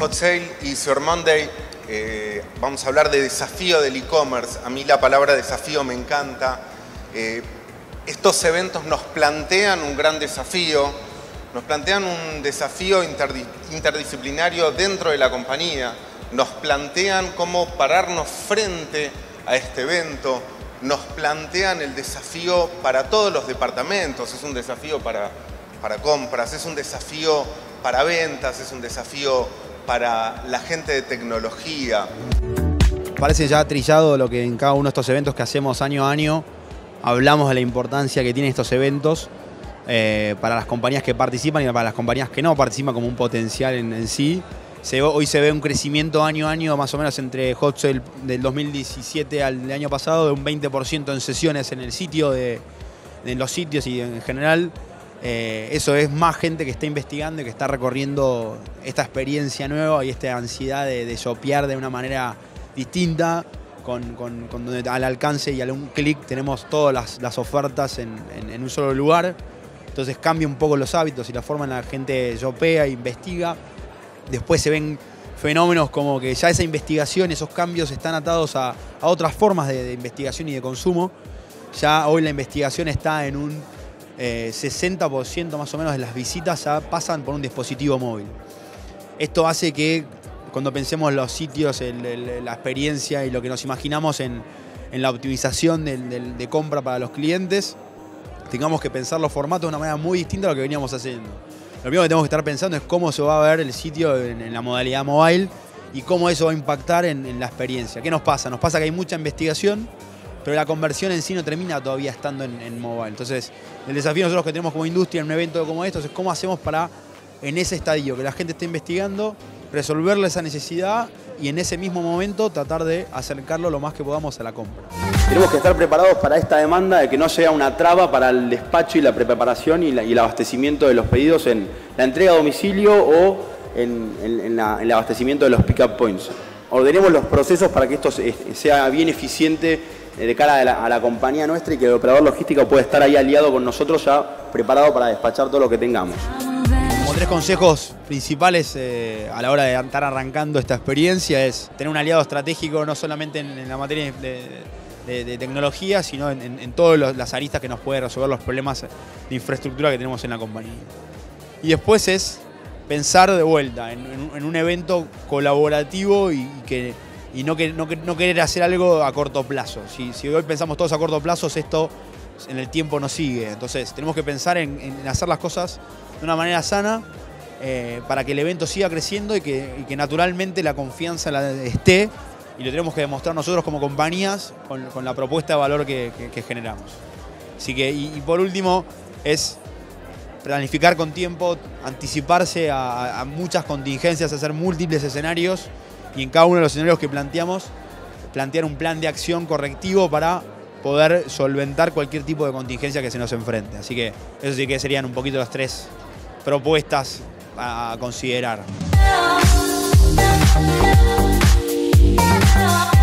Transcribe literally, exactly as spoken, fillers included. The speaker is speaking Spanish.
Hot Sale y Cyber Monday eh, vamos a hablar de desafío del e-commerce. A mí la palabra desafío me encanta. Eh, estos eventos nos plantean un gran desafío, nos plantean un desafío interdis interdisciplinario dentro de la compañía, nos plantean cómo pararnos frente a este evento, nos plantean el desafío para todos los departamentos, es un desafío para, para compras, es un desafío para ventas, es un desafío para la gente de tecnología. Parece ya trillado lo que en cada uno de estos eventos que hacemos año a año hablamos de la importancia que tienen estos eventos eh, para las compañías que participan y para las compañías que no participan como un potencial en, en sí. Se, hoy se ve un crecimiento año a año más o menos entre Hot Sale del dos mil diecisiete al año pasado de un veinte por ciento en sesiones en el sitio, de, de los sitios y en general. Eh, eso es más gente que está investigando y que está recorriendo esta experiencia nueva y esta ansiedad de, de shopear de una manera distinta, con, con, con donde al alcance y a un clic tenemos todas las, las ofertas en, en, en un solo lugar. Entonces cambia un poco los hábitos y la forma en la gente shopea e investiga. Después se ven fenómenos como que ya esa investigación, esos cambios están atados a, a otras formas de, de investigación y de consumo. Ya hoy la investigación está en un eh, sesenta por ciento más o menos de las visitas ya pasan por un dispositivo móvil. Esto hace que cuando pensemos los sitios, el, el, la experiencia y lo que nos imaginamos en, en la optimización de, de, de compra para los clientes, tengamos que pensar los formatos de una manera muy distinta a lo que veníamos haciendo. Lo primero que tenemos que estar pensando es cómo se va a ver el sitio en, en la modalidad mobile y cómo eso va a impactar en, en la experiencia. ¿Qué nos pasa? Nos pasa que hay mucha investigación, pero la conversión en sí no termina todavía estando en, en mobile. Entonces, el desafío nosotros que tenemos como industria en un evento como estos es cómo hacemos para, en ese estadio, que la gente esté investigando, resolverle esa necesidad y en ese mismo momento tratar de acercarlo lo más que podamos a la compra. Tenemos que estar preparados para esta demanda de que no sea una traba para el despacho y la preparación y, la, y el abastecimiento de los pedidos en la entrega a domicilio o en, en, en, la, en el abastecimiento de los pick-up points. Ordenemos los procesos para que esto sea bien eficiente de cara a la, a la compañía nuestra y que el operador logístico pueda estar ahí aliado con nosotros ya preparado para despachar todo lo que tengamos. Como tres consejos principales eh, a la hora de estar arrancando esta experiencia es tener un aliado estratégico no solamente en, en la materia de, de, de tecnología, sino en, en, en todas las aristas que nos puede resolver los problemas de infraestructura que tenemos en la compañía. Y después es pensar de vuelta en, en, en un evento colaborativo y, y, que, y no, que, no, no querer hacer algo a corto plazo. Si, si hoy pensamos todos a corto plazo, esto en el tiempo no sigue. Entonces tenemos que pensar en, en hacer las cosas de una manera sana eh, para que el evento siga creciendo y que, y que naturalmente la confianza la esté, y lo tenemos que demostrar nosotros como compañías con, con la propuesta de valor que, que, que generamos. Así que, y, y por último, es planificar con tiempo, anticiparse a, a muchas contingencias, hacer múltiples escenarios y en cada uno de los escenarios que planteamos, plantear un plan de acción correctivo para poder solventar cualquier tipo de contingencia que se nos enfrente. Así que eso sí que serían un poquito las tres propuestas a considerar.